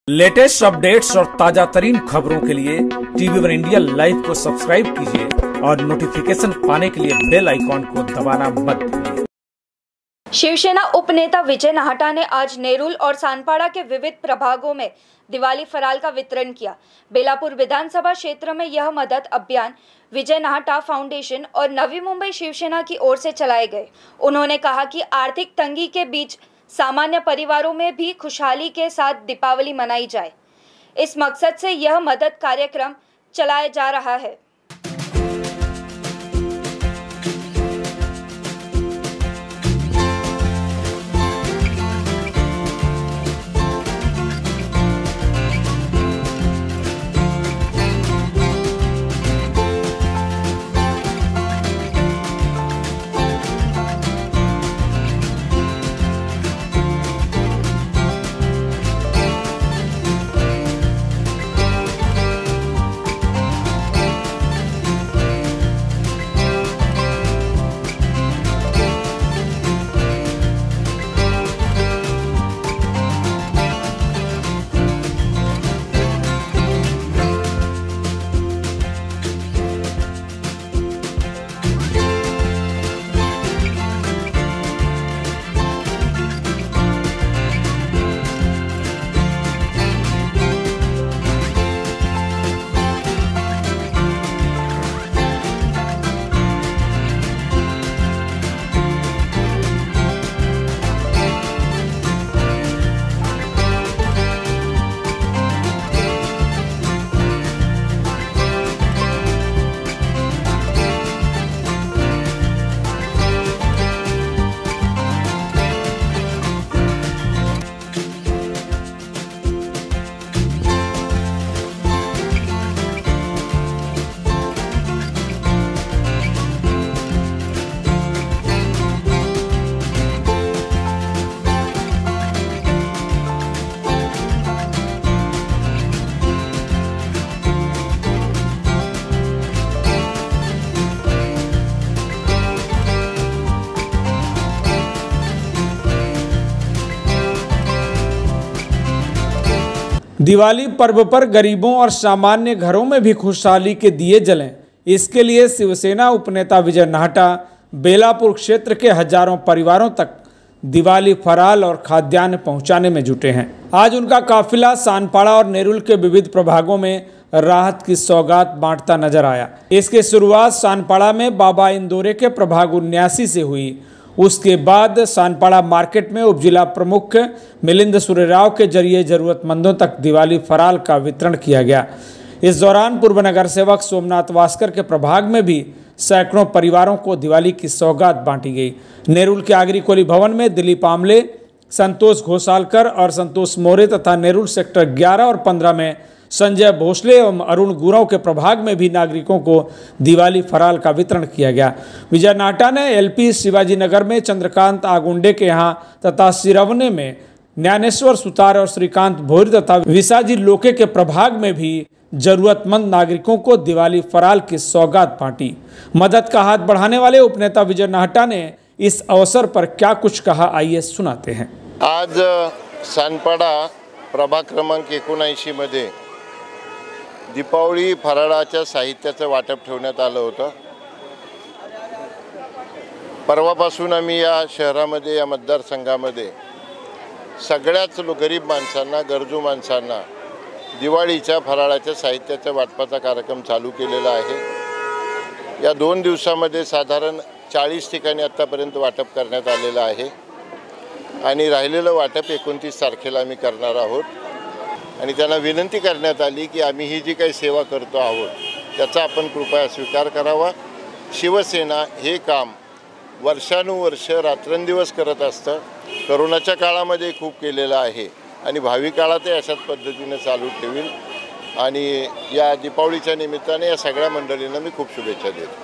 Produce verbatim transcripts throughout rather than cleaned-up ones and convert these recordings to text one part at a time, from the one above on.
Latest updates और ताजा तरीन खबरों के लिए टीवी वन इंडिया लाइव को सब्सक्राइब कीजिए और नोटिफिकेशन पाने के लिए बेल आइकॉन को दबाना मत भूलिए। शिवसेना उपनेता विजय नाहटा ने आज नेरुल और सानपाड़ा के विविध प्रभागों में दिवाली फराल का वितरण किया। बेलापुर विधानसभा क्षेत्र में यह मदद अभियान विजय नाहटा फाउंडेशन और नवी मुंबई शिवसेना की ओर से चलाए गए। उन्होंने कहा कि आर्थिक तंगी के बीच सामान्य परिवारों में भी खुशहाली के साथ दीपावली मनाई जाए, इस मकसद से यह मदद कार्यक्रम चलाया जा रहा है। दिवाली पर्व पर गरीबों और सामान्य घरों में भी खुशहाली के दिए जलें, इसके लिए शिवसेना उपनेता विजय नाहटा बेलापुर क्षेत्र के हजारों परिवारों तक दिवाली फराल और खाद्यान्न पहुंचाने में जुटे हैं। आज उनका काफिला सानपाड़ा और नेरुल के विविध प्रभागों में राहत की सौगात बांटता नजर आया। इसकी शुरुआत सानपाड़ा में बाबा इंदौरे के प्रभाग उन्यासी से हुई। उसके बाद सानपाड़ा मार्केट में उपजिला प्रमुख मिलिंद सूर्यराव के जरिए जरूरतमंदों तक दिवाली फराल का वितरण किया गया। इस दौरान पूर्व नगर सेवक सोमनाथ वास्कर के प्रभाग में भी सैकड़ों परिवारों को दिवाली की सौगात बांटी गई। नेरुल के आगरी कोली भवन में दिलीप आमले, संतोष घोसालकर और संतोष मोरे तथा नेरुल सेक्टर ग्यारह और पंद्रह में संजय भोसले एवं अरुण गुरव के प्रभाग में भी नागरिकों को दिवाली फराल का वितरण किया गया। विजय नाहटा ने एलपी शिवाजी नगर में चंद्रकांत आगुंडे के यहाँ तथा सिरवने में ज्ञानेश्वर सुतार और श्रीकांत भोरी तथा विसाजी लोके के प्रभाग में भी जरूरतमंद नागरिकों को दिवाली फराल की सौगात बांटी। मदद का हाथ बढ़ाने वाले उपनेता विजय नाहटा ने इस अवसर पर क्या कुछ कहा, आइए सुनाते हैं। आज सानपाड़ा प्रभाग क्रमांक एकोणऐंशी मध्ये दीपावली फराळाच्या साहित्याचं वाटप ठेवण्यात आलं होतं। परवापासून आम्ही या शहरामध्ये या मतदारसंघामध्ये सगळ्याच गरीब माणसांना, गरजू माणसांना दिवाळीच्या फराळाच्या साहित्याच्या वाटपाचा कार्यक्रम चालू केलेला आहे। या दोन दिवसामध्ये साधारण चाळीस ठिकाणी आतापर्यंत वाटप करण्यात आलेलं आहे आणि राहिलेलं वाटप एकोणतीस तारखेला आम्ही करणार आहोत। आणि त्यांना विनंती करण्यात आली की आम्ही ही जी काही सेवा करतो आहोत त्याचा आपण कृपया स्वीकार करावा। शिवसेना हे काम वर्षानुवर्ष रात्रंदिवस करत असतं। कोरोनाच्या काळामध्ये खूप केलेलं आहे आणि भावी काळातही अशाच पद्धतीने चालू ठेवील आणि या दीपावलीच्या निमित्ताने या सगळ्या मंडळींना मी खूप शुभेच्छा देतो।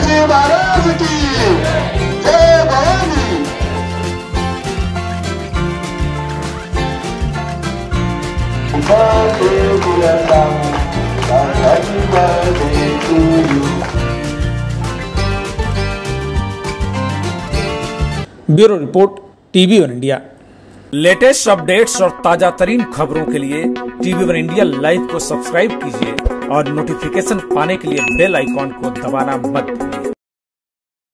शिवाजी महाराज की जय Bhavani. Bureau report TV one India. Latest updates और ताजा तरीन खबरों के लिए टीवी वन इंडिया लाइव को सब्सक्राइब कीजिए और नोटिफिकेशन पाने के लिए बेल आइकॉन को दबाना मत भूलिए।